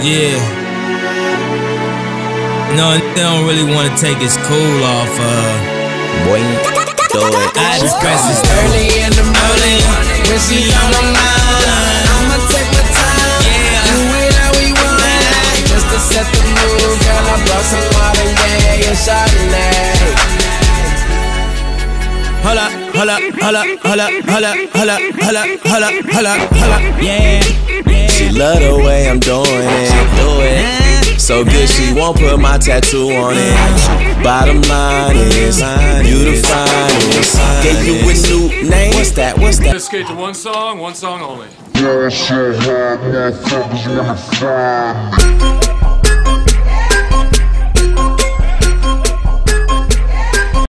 Yeah. No, they don't really want to take his cool off. Boy, throw it. I just press this early in the morning when she on my mind. I'ma take my time, do it how we want. Just to set the mood, girl, I brought some modern day and Chardonnay. Holla, holla, holla, holla, holla, holla, holla, holla, holla, holla. Yeah. She love the way I'm doing it. Do it. So good she won't put my tattoo on it. Bottom line is, you the finest. Gave you a new name. What's that? What's that? Let's skate to one song only. Yeah, so hard, motherfuckers wanna find me.